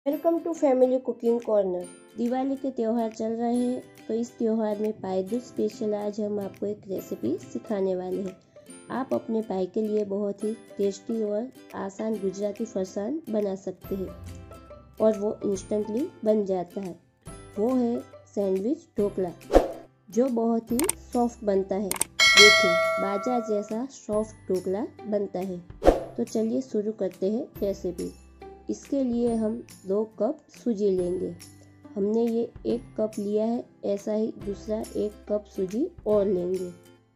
Welcome to family cooking corner. Diwali के त्यौहार चल रहे हैं, तो इस त्यौहार में पाई दूज स्पेशल आज हम आपको एक रेसिपी सिखाने वाले हैं। आप अपने पाई के लिए बहुत ही टेस्टी और आसान गुजराती फरसान बना सकते हैं और वो इंस्टेंटली बन जाता है। वो है सैंडविच ढोकला, जो बहुत ही सॉफ्ट बनता है। देखिए, बाजार जैसा सॉफ्ट ढोकला बनता है। तो चलिए शुरू करते हैं रेसिपी। इसके लिए हम 2 कप सूजी लेंगे। हमने ये 1 कप लिया है, ऐसा ही दूसरा 1 कप सूजी और लेंगे।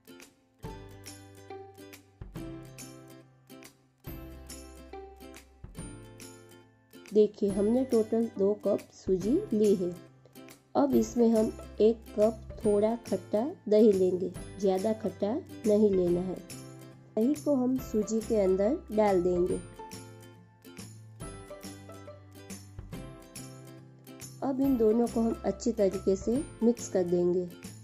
देखिए, हमने टोटल 2 कप सूजी ली है। अब इसमें हम 1 कप थोड़ा खट्टा दही लेंगे। ज़्यादा खट्टा नहीं लेना है। दही को हम सूजी के अंदर डाल देंगे। अब इन दोनों को हम अच्छी तरीके से मिक्स कर देंगे।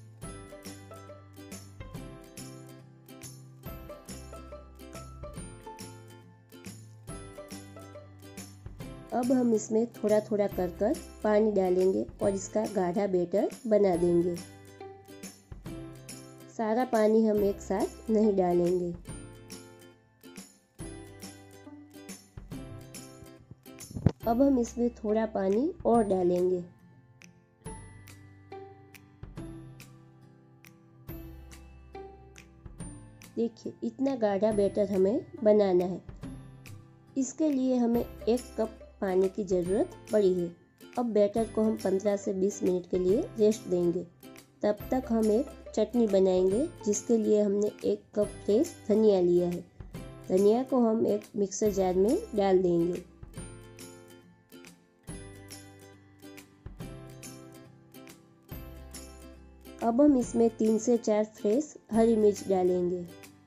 अब हम इसमें थोड़ा थोड़ा कर पानी डालेंगे और इसका गाढ़ा बैटर बना देंगे। सारा पानी हम एक साथ नहीं डालेंगे। अब हम इसमें थोड़ा पानी और डालेंगे। देखिए, इतना गाढ़ा बैटर हमें बनाना है। इसके लिए हमें 1 कप पानी की ज़रूरत पड़ी है। अब बैटर को हम 15 से 20 मिनट के लिए रेस्ट देंगे। तब तक हम एक चटनी बनाएंगे, जिसके लिए हमने 1 कप फ्रेश धनिया लिया है। धनिया को हम एक मिक्सर जार में डाल देंगे। अब हम इसमें 3 से 4 फ्रेश हरी मिर्च डालेंगे।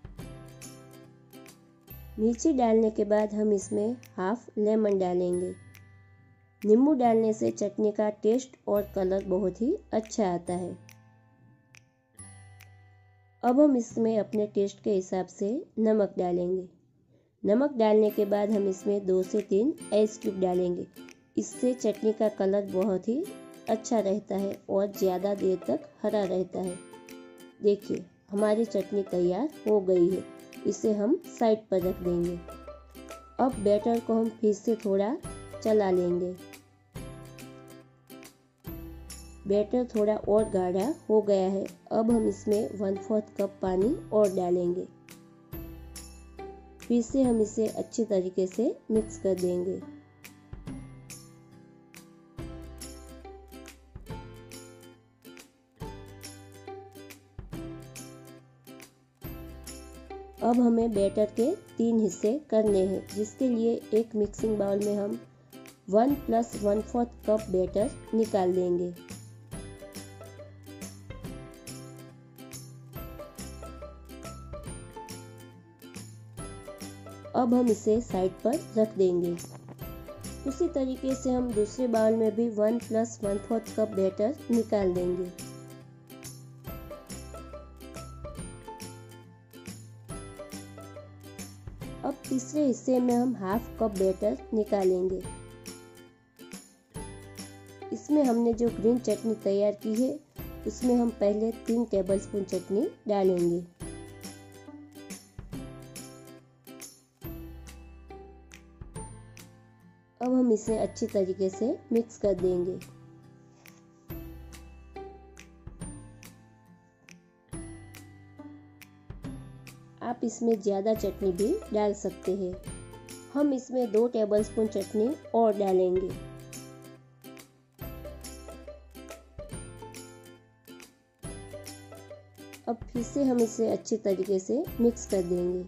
मिर्ची डालने के बाद हम इसमें हाफ लेमन डालेंगे। नींबू डालने से चटनी का टेस्ट और कलर बहुत ही अच्छा आता है। अब हम इसमें अपने टेस्ट के हिसाब से नमक डालेंगे। नमक डालने के बाद हम इसमें 2 से 3 आइस क्यूब डालेंगे। इससे चटनी का कलर बहुत ही अच्छा रहता है और ज़्यादा देर तक हरा रहता है। देखिए, हमारी चटनी तैयार हो गई है। इसे हम साइड पर रख देंगे। अब बैटर को हम फिर से थोड़ा चला लेंगे। बैटर थोड़ा और गाढ़ा हो गया है। अब हम इसमें 1/4 कप पानी और डालेंगे। फिर से हम इसे अच्छी तरीके से मिक्स कर देंगे। अब हमें बैटर के 3 हिस्से करने हैं, जिसके लिए एक मिक्सिंग बाउल में हम 1 + 1/4 कप बैटर निकाल देंगे। अब हम इसे साइड पर रख देंगे। उसी तरीके से हम दूसरे बाउल में भी 1 + 1/4 कप बैटर निकाल देंगे। अब तीसरे हिस्से में हम हाफ कप बैटर निकालेंगे। इसमें हमने जो ग्रीन चटनी तैयार की है, उसमें हम पहले 3 टेबलस्पून चटनी डालेंगे। अब हम इसे अच्छी तरीके से मिक्स कर देंगे। आप इसमें ज़्यादा चटनी भी डाल सकते हैं। हम इसमें 2 टेबलस्पून चटनी और डालेंगे। अब फिर से हम इसे अच्छी तरीके से मिक्स कर देंगे।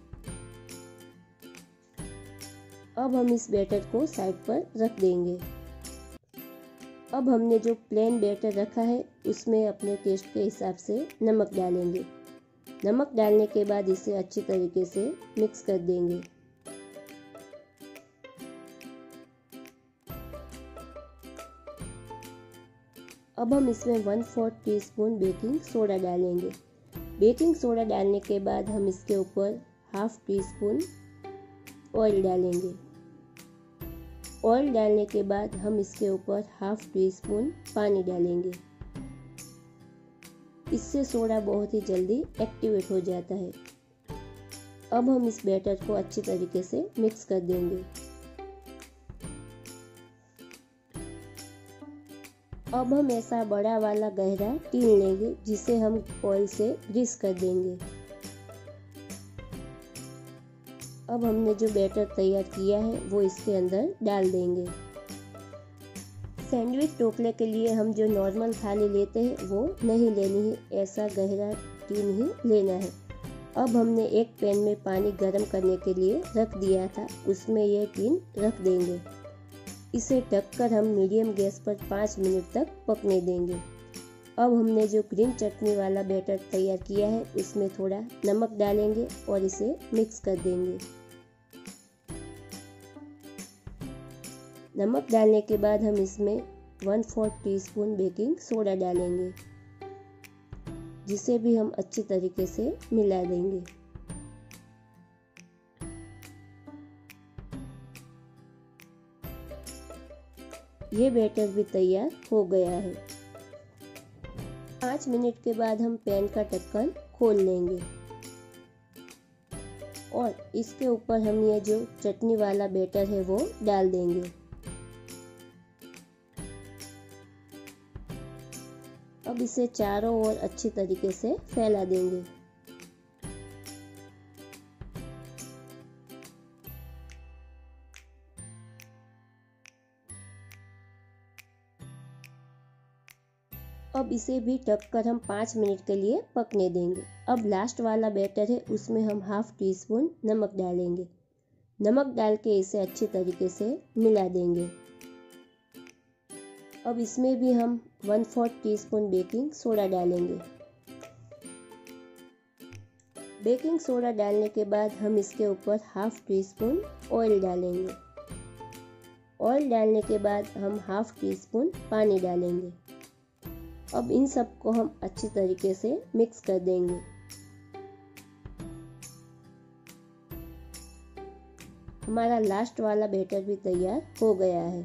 अब हम इस बैटर को साइड पर रख देंगे। अब हमने जो प्लेन बैटर रखा है, उसमें अपने टेस्ट के हिसाब से नमक डालेंगे। नमक डालने के बाद इसे अच्छी तरीके से मिक्स कर देंगे। अब हम इसमें 1/4 टीस्पून बेकिंग सोडा डालेंगे। बेकिंग सोडा डालने के बाद हम इसके ऊपर हाफ टी स्पून ऑयल डालेंगे। ऑयल डालने के बाद हम इसके ऊपर हाफ टी स्पून पानी डालेंगे। इससे सोडा बहुत ही जल्दी एक्टिवेट हो जाता है। अब हम इस बैटर को अच्छी तरीके से मिक्स कर देंगे। अब हम ऐसा बड़ा वाला गहरा टीन लेंगे जिसे हम ऑयल से ग्रीस कर देंगे। अब हमने जो बैटर तैयार किया है वो इसके अंदर डाल देंगे। सैंडविच ढोकले के लिए हम जो नॉर्मल थाली लेते हैं वो नहीं लेनी है, ऐसा गहरा टीन ही लेना है। अब हमने एक पैन में पानी गर्म करने के लिए रख दिया था, उसमें यह टीन रख देंगे। इसे ढककर हम मीडियम गैस पर 5 मिनट तक पकने देंगे। अब हमने जो ग्रीन चटनी वाला बैटर तैयार किया है उसमें थोड़ा नमक डालेंगे और इसे मिक्स कर देंगे। नमक डालने के बाद हम इसमें 1/4 टीस्पून बेकिंग सोडा डालेंगे, जिसे भी हम अच्छी तरीके से मिला देंगे। ये बैटर भी तैयार हो गया है। 5 मिनट के बाद हम पैन का ढक्कन खोल लेंगे और इसके ऊपर हम ये जो चटनी वाला बैटर है वो डाल देंगे। अब इसे चारों ओर अच्छी तरीके से फैला देंगे। अब इसे भी ढककर हम 5 मिनट के लिए पकने देंगे। अब लास्ट वाला बैटर है उसमें हम हाफ टी स्पून नमक डालेंगे। नमक डाल के इसे अच्छी तरीके से मिला देंगे। अब इसमें भी हम 1/4 टीस्पून बेकिंग सोडा डालेंगे। बेकिंग सोडा डालने के बाद हम इसके ऊपर हाफ टी स्पून ऑयल डालेंगे। ऑयल डालने के बाद हम हाफ टी स्पून पानी डालेंगे। अब इन सबको हम अच्छी तरीके से मिक्स कर देंगे। हमारा लास्ट वाला बैटर भी तैयार हो गया है।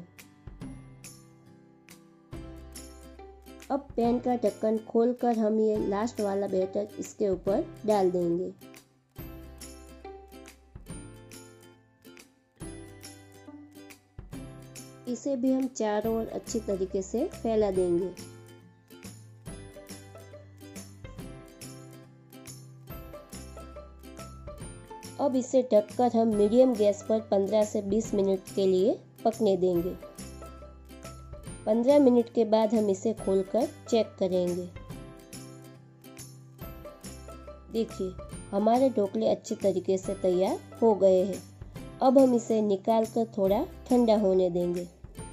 अब पैन का ढक्कन खोलकर हम ये लास्ट वाला बैटर इसके ऊपर डाल देंगे। इसे भी हम चारों ओर अच्छी तरीके से फैला देंगे। अब इसे ढककर हम मीडियम गैस पर 15 से 20 मिनट के लिए पकने देंगे। 15 मिनट के बाद हम इसे खोलकर चेक करेंगे। देखिए हमारे ढोकले अच्छी तरीके से तैयार हो गए हैं। अब हम इसे निकाल कर थोड़ा ठंडा होने देंगे।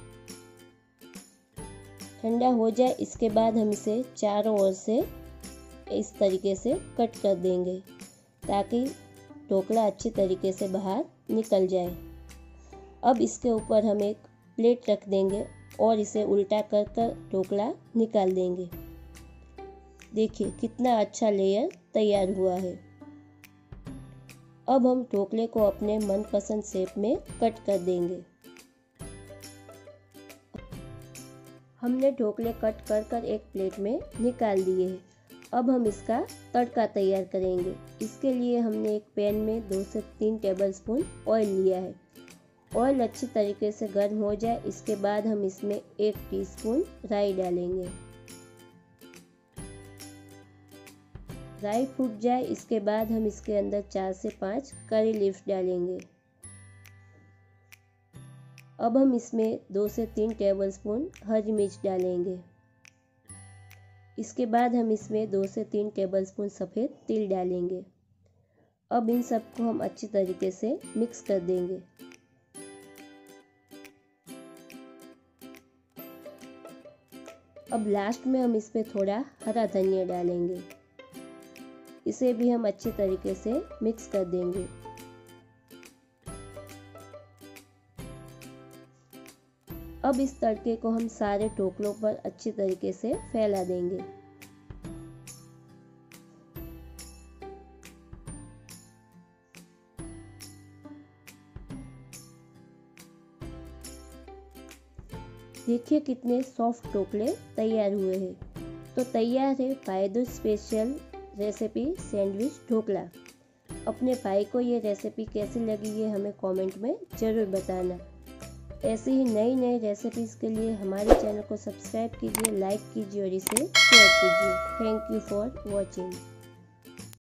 ठंडा हो जाए इसके बाद हम इसे चारों ओर से इस तरीके से कट कर देंगे ताकि ढोकला अच्छी तरीके से बाहर निकल जाए। अब इसके ऊपर हम एक प्लेट रख देंगे और इसे उल्टा कर कर ढोकला निकाल देंगे। देखिए कितना अच्छा लेयर तैयार हुआ है। अब हम ढोकले को अपने मनपसंद शेप में कट कर देंगे। हमने ढोकले कट कर कर एक प्लेट में निकाल दिए हैं। अब हम इसका तड़का तैयार करेंगे। इसके लिए हमने एक पैन में 2 से 3 टेबलस्पून ऑयल लिया है। ऑयल अच्छी तरीके से गर्म हो जाए इसके बाद हम इसमें 1 टीस्पून राई डालेंगे। राई फूट जाए इसके बाद हम इसके अंदर 4 से 5 करी लीव्स डालेंगे। अब हम इसमें 2 से 3 टेबलस्पून हरी मिर्च डालेंगे। इसके बाद हम इसमें 2 से 3 टेबलस्पून सफ़ेद तिल डालेंगे। अब इन सबको हम अच्छी तरीके से मिक्स कर देंगे। अब लास्ट में हम इसमें थोड़ा हरा धनिया डालेंगे। इसे भी हम अच्छी तरीके से मिक्स कर देंगे। अब इस तड़के को हम सारे ढोकलों पर अच्छी तरीके से फैला देंगे। देखिए कितने सॉफ्ट ढोकले तैयार हुए हैं। तो तैयार है पायदुस स्पेशल रेसिपी सैंडविच ढोकला। अपने भाई को ये रेसिपी कैसी लगी ये हमें कमेंट में ज़रूर बताना। ऐसी ही नई नई रेसिपीज़ के लिए हमारे चैनल को सब्सक्राइब कीजिए, लाइक कीजिए और इसे शेयर कीजिए। Thank you for watching.